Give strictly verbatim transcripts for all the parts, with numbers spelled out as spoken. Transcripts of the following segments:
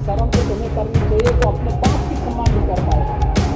शर्म तो तुम्हें करनी चाहिए, तो अपने बाप की सम्मान नहीं कर पाए।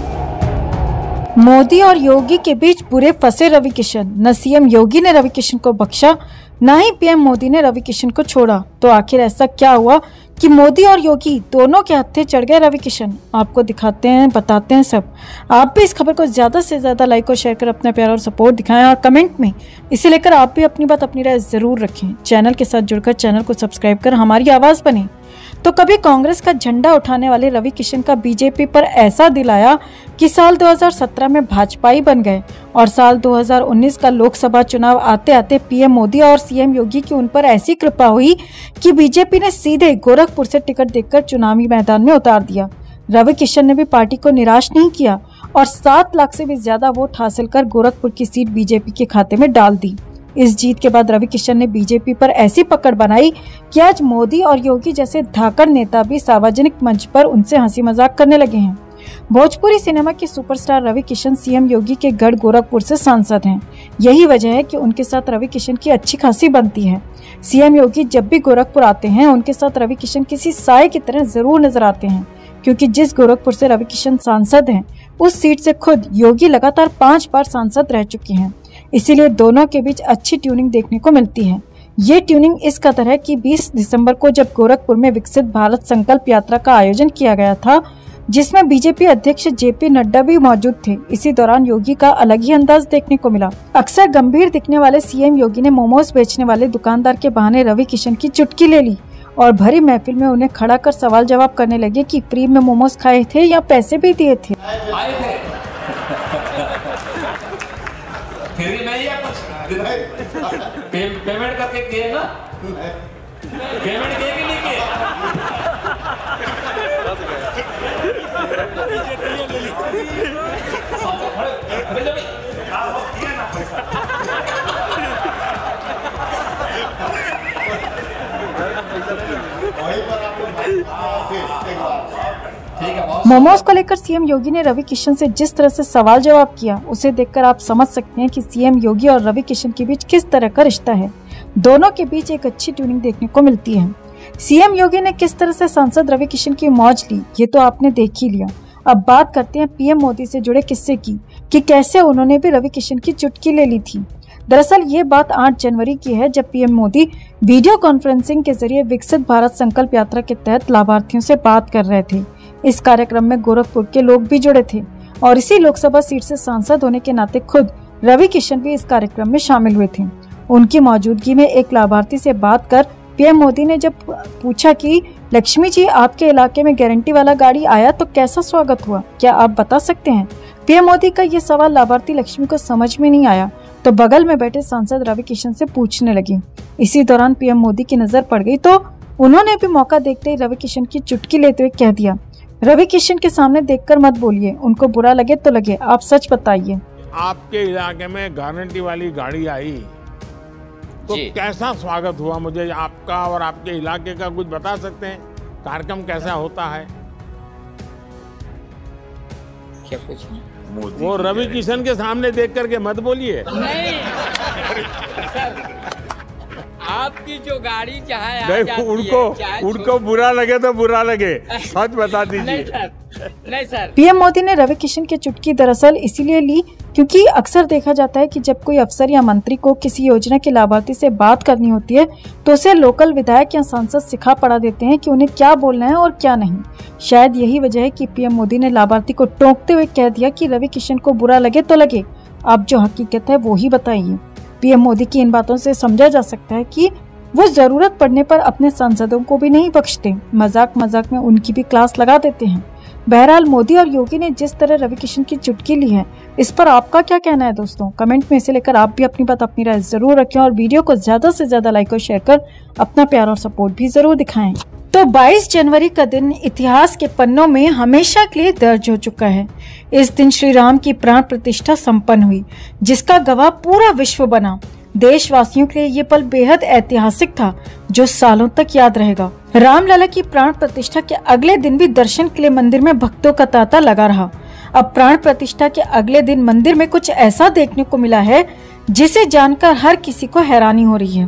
मोदी और योगी के बीच बुरे फंसे रवि किशन। न सीएम योगी ने रवि किशन को बख्शा, न ही पीएम मोदी ने रवि किशन को छोड़ा। तो आखिर ऐसा क्या हुआ कि मोदी और योगी दोनों के हत्थे चढ़ गए रवि किशन? आपको दिखाते हैं, बताते हैं सब। आप भी इस खबर को ज्यादा से ज्यादा लाइक और शेयर कर अपना प्यार और सपोर्ट दिखाएं, और कमेंट में इसे लेकर आप भी अपनी बात, अपनी राय जरूर रखें। चैनल के साथ जुड़कर चैनल को सब्सक्राइब कर हमारी आवाज बने। तो कभी कांग्रेस का झंडा उठाने वाले रवि किशन का बीजेपी पर ऐसा दिल आया कि साल दो हज़ार सत्रह में भाजपाई बन गए, और साल दो हज़ार उन्नीस का लोकसभा चुनाव आते आते पीएम मोदी और सीएम योगी की उन पर ऐसी कृपा हुई कि बीजेपी ने सीधे गोरखपुर से टिकट देकर चुनावी मैदान में उतार दिया। रवि किशन ने भी पार्टी को निराश नहीं किया और सात लाख से भी ज्यादा वोट हासिल कर गोरखपुर की सीट बीजेपी के खाते में डाल दी। इस जीत के बाद रवि किशन ने बीजेपी पर ऐसी पकड़ बनाई कि आज मोदी और योगी जैसे धाकड़ नेता भी सार्वजनिक मंच पर उनसे हंसी मजाक करने लगे हैं। भोजपुरी सिनेमा के सुपरस्टार रवि किशन सीएम योगी के गढ़ गोरखपुर से सांसद हैं। यही वजह है कि उनके साथ रवि किशन की अच्छी खासी बनती है। सीएम योगी जब भी गोरखपुर आते हैं, उनके साथ रवि किशन किसी साए की तरह जरूर नजर आते हैं, क्योंकि जिस गोरखपुर से रवि किशन सांसद हैं, उस सीट से खुद योगी लगातार पांच बार सांसद रह चुके हैं। इसीलिए दोनों के बीच अच्छी ट्यूनिंग देखने को मिलती है। ये ट्यूनिंग इस कदर है कि बीस दिसंबर को जब गोरखपुर में विकसित भारत संकल्प यात्रा का आयोजन किया गया था, जिसमें बीजेपी अध्यक्ष जेपी नड्डा भी मौजूद थे, इसी दौरान योगी का अलग ही अंदाज देखने को मिला। अक्सर गंभीर दिखने वाले सीएम योगी ने मोमोज बेचने वाले दुकानदार के बहाने रवि किशन की चुटकी ले ली और भरी महफिल में उन्हें खड़ा कर सवाल जवाब करने लगे कि फ्री में मोमोज खाए थे या पैसे भी दिए थे। फ्री में या कुछ पे, पेमेंट करके किए ना? पेमेंट किए कि नहीं किए? मोमोज को लेकर सीएम योगी ने रवि किशन से जिस तरह से सवाल जवाब किया, उसे देखकर आप समझ सकते हैं कि सीएम योगी और रवि किशन के बीच किस तरह का रिश्ता है। दोनों के बीच एक अच्छी ट्यूनिंग देखने को मिलती है। सीएम योगी ने किस तरह से सांसद रवि किशन की मौज ली, ये तो आपने देख ही लिया। अब बात करते हैं पीएम मोदी से जुड़े किस्से की, कि कैसे उन्होंने भी रवि किशन की चुटकी ले ली थी। दरअसल ये बात आठ जनवरी की है, जब पीएम मोदी वीडियो कॉन्फ्रेंसिंग के जरिए विकसित भारत संकल्प यात्रा के तहत लाभार्थियों से बात कर रहे थे। इस कार्यक्रम में गोरखपुर के लोग भी जुड़े थे, और इसी लोकसभा सीट से सांसद होने के नाते खुद रवि किशन भी इस कार्यक्रम में शामिल हुए थे। उनकी मौजूदगी में एक लाभार्थी से बात कर पीएम मोदी ने जब पूछा कि लक्ष्मी जी, आपके इलाके में गारंटी वाला गाड़ी आया तो कैसा स्वागत हुआ, क्या आप बता सकते हैं? पीएम मोदी का ये सवाल लाभार्थी लक्ष्मी को समझ में नहीं आया, तो बगल में बैठे सांसद रवि किशन से पूछने लगी। इसी दौरान पीएम मोदी की नजर पड़ गई, तो उन्होंने भी मौका देखते ही रवि किशन की चुटकी लेते हुए कह दिया, रवि किशन के सामने देखकर मत बोलिए, उनको बुरा लगे तो लगे, आप सच बताइए। आपके इलाके में गारंटी वाली गाड़ी आई तो कैसा स्वागत हुआ? मुझे आपका और आपके इलाके का कुछ बता सकते हैं? कार्यक्रम कैसा होता है? क्या कुछ वो रवि किशन के सामने देख करके मत बोलिए। नहीं सर, आपकी जो गाड़ी चाहे आ नहीं, जाती उनको है, चाहे उनको बुरा लगे तो बुरा लगे, सच बता दीजिए। नहीं सर, नहीं सर। पीएम मोदी ने रवि किशन की चुटकी दरअसल इसीलिए ली क्योंकि अक्सर देखा जाता है कि जब कोई अफसर या मंत्री को किसी योजना के लाभार्थी से बात करनी होती है, तो उसे लोकल विधायक या सांसद सिखा पढ़ा देते हैं कि उन्हें क्या बोलना है और क्या नहीं। शायद यही वजह है कि पीएम मोदी ने लाभार्थी को टोकते हुए कह दिया कि रवि किशन को बुरा लगे तो लगे, आप जो हकीकत है वो ही बताइए। पीएम मोदी की इन बातों से समझा जा सकता है कि वो जरूरत पड़ने पर अपने सांसदों को भी नहीं बख्शते, मजाक मजाक में उनकी भी क्लास लगा देते हैं। बहरहाल मोदी और योगी ने जिस तरह रवि किशन की चुटकी ली है, इस पर आपका क्या कहना है दोस्तों? कमेंट में इसे लेकर आप भी अपनी बात, अपनी राय जरूर रखें, और वीडियो को ज्यादा से ज्यादा लाइक और शेयर कर अपना प्यार और सपोर्ट भी जरूर दिखाएं। तो बाईस जनवरी का दिन इतिहास के पन्नों में हमेशा के लिए दर्ज हो चुका है। इस दिन श्री राम की प्राण प्रतिष्ठा संपन्न हुई, जिसका गवाह पूरा विश्व बना। देशवासियों के लिए ये पल बेहद ऐतिहासिक था, जो सालों तक याद रहेगा। रामलला की प्राण प्रतिष्ठा के अगले दिन भी दर्शन के लिए मंदिर में भक्तों का तांता लगा रहा। अब प्राण प्रतिष्ठा के अगले दिन मंदिर में कुछ ऐसा देखने को मिला है, जिसे जानकर हर किसी को हैरानी हो रही है।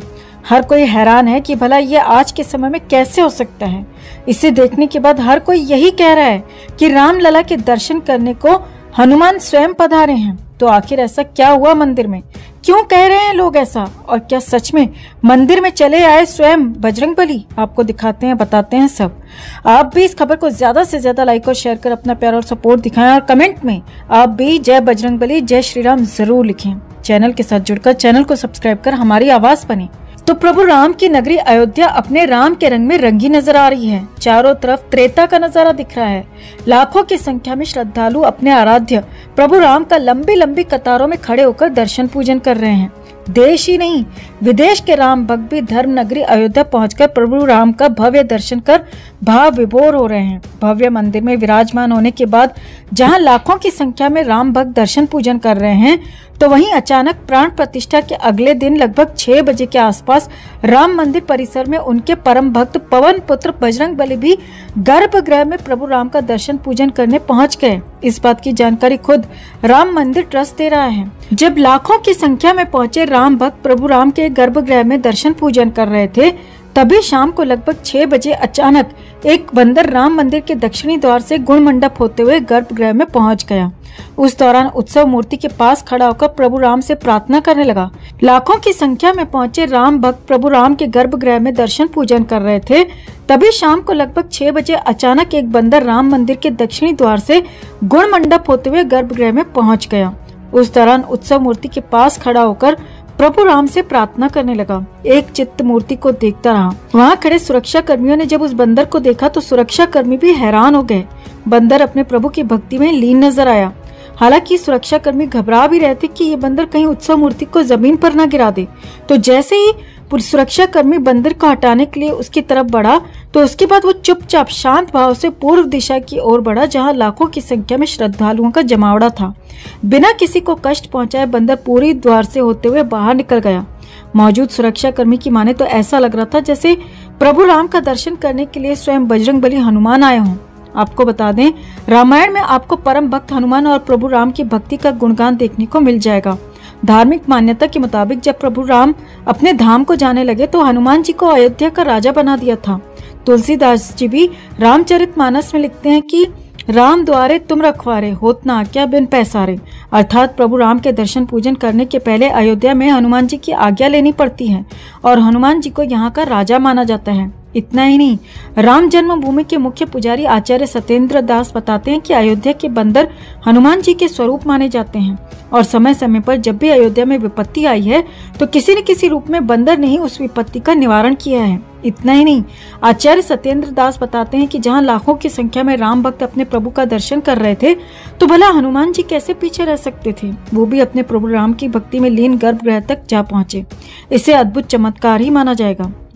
हर कोई हैरान है कि भला ये आज के समय में कैसे हो सकता है। इसे देखने के बाद हर कोई यही कह रहा है कि रामलला के दर्शन करने को हनुमान स्वयं पधारे हैं। तो आखिर ऐसा क्या हुआ मंदिर में, क्यों कह रहे हैं लोग ऐसा, और क्या सच में मंदिर में चले आए स्वयं बजरंगबली? आपको दिखाते हैं, बताते हैं सब। आप भी इस खबर को ज्यादा से ज्यादा लाइक और शेयर कर अपना प्यार और सपोर्ट दिखाएं, और कमेंट में आप भी जय बजरंगबली जय श्री राम जरूर लिखें। चैनल के साथ जुड़कर चैनल को सब्सक्राइब कर हमारी आवाज बने। तो प्रभु राम की नगरी अयोध्या अपने राम के रंग में रंगी नजर आ रही है। चारों तरफ त्रेता का नजारा दिख रहा है। लाखों की संख्या में श्रद्धालु अपने आराध्य प्रभु राम का लंबी लंबी कतारों में खड़े होकर दर्शन पूजन कर रहे हैं। देश ही नहीं, विदेश के राम भक्त भी धर्म नगरी अयोध्या पहुंचकर प्रभु राम का भव्य दर्शन कर भाव विभोर हो रहे हैं। भव्य मंदिर में विराजमान होने के बाद जहां लाखों की संख्या में राम भक्त दर्शन पूजन कर रहे हैं, तो वहीं अचानक प्राण प्रतिष्ठा के अगले दिन लगभग छह बजे के आसपास राम मंदिर परिसर में उनके परम भक्त पवन पुत्र बजरंगबली भी गर्भगृह में प्रभु राम का दर्शन पूजन करने पहुंच गए। इस बात की जानकारी खुद राम मंदिर ट्रस्ट दे रहा है। जब लाखों की संख्या में पहुंचे राम भक्त प्रभु राम के गर्भगृह में दर्शन पूजन कर रहे थे, तभी शाम को लगभग छह बजे अचानक एक बंदर राम मंदिर के दक्षिणी द्वार से गुण मंडप होते हुए गर्भगृह में पहुंच गया। उस दौरान उत्सव मूर्ति के पास खड़ा होकर प्रभु राम से प्रार्थना करने लगा। लाखों की संख्या में पहुंचे राम भक्त प्रभु राम के गर्भगृह में दर्शन पूजन कर रहे थे, तभी शाम को लगभग छह बजे अचानक एक बंदर राम मंदिर के दक्षिणी द्वार से गुण मंडप होते हुए गर्भगृह में पहुंच गया। उस दौरान उत्सव मूर्ति के पास खड़ा होकर प्रभु राम से प्रार्थना करने लगा। एक चित्त मूर्ति को देखता रहा। वहाँ खड़े सुरक्षा कर्मियों ने जब उस बंदर को देखा तो सुरक्षा कर्मी भी हैरान हो गए। बंदर अपने प्रभु की भक्ति में लीन नजर आया। हालांकि सुरक्षा कर्मी घबरा भी रहे थे कि ये बंदर कहीं उत्सव मूर्ति को जमीन पर न गिरा दे। तो जैसे ही सुरक्षा कर्मी बंदर को हटाने के लिए उसकी तरफ बढ़ा, तो उसके बाद वो चुपचाप शांत भाव से पूर्व दिशा की ओर बढ़ा, जहां लाखों की संख्या में श्रद्धालुओं का जमावड़ा था। बिना किसी को कष्ट पहुंचाए बंदर पूरी द्वार से होते हुए बाहर निकल गया। मौजूद सुरक्षा कर्मी की माने तो ऐसा लग रहा था जैसे प्रभु राम का दर्शन करने के लिए स्वयं बजरंगबली हनुमान आए हों। आपको बता दें, रामायण में आपको परम भक्त हनुमान और प्रभु राम की भक्ति का गुणगान देखने को मिल जाएगा। धार्मिक मान्यता के मुताबिक जब प्रभु राम अपने धाम को जाने लगे तो हनुमान जी को अयोध्या का राजा बना दिया था। तुलसीदास जी भी रामचरितमानस में लिखते हैं कि राम द्वारे तुम रखवारे, होत ना आज्ञा बिन पैसारे। अर्थात प्रभु राम के दर्शन पूजन करने के पहले अयोध्या में हनुमान जी की आज्ञा लेनी पड़ती है और हनुमान जी को यहाँ का राजा माना जाता है। इतना ही नहीं, राम जन्मभूमि के मुख्य पुजारी आचार्य सत्येंद्र दास बताते हैं कि अयोध्या के बंदर हनुमान जी के स्वरूप माने जाते हैं और समय समय पर जब भी अयोध्या में विपत्ति आई है तो किसी न किसी रूप में बंदर ने ही उस विपत्ति का निवारण किया है। इतना ही नहीं, आचार्य सत्येंद्र दास बताते हैं कि जहां लाखों की संख्या में राम भक्त अपने प्रभु का दर्शन कर रहे थे, तो भला हनुमान जी कैसे पीछे रह सकते थे। वो भी अपने प्रभु राम की भक्ति में लीन गर्भगृह तक जा पहुंचे। इसे अद्भुत चमत्कार ही माना जाएगा।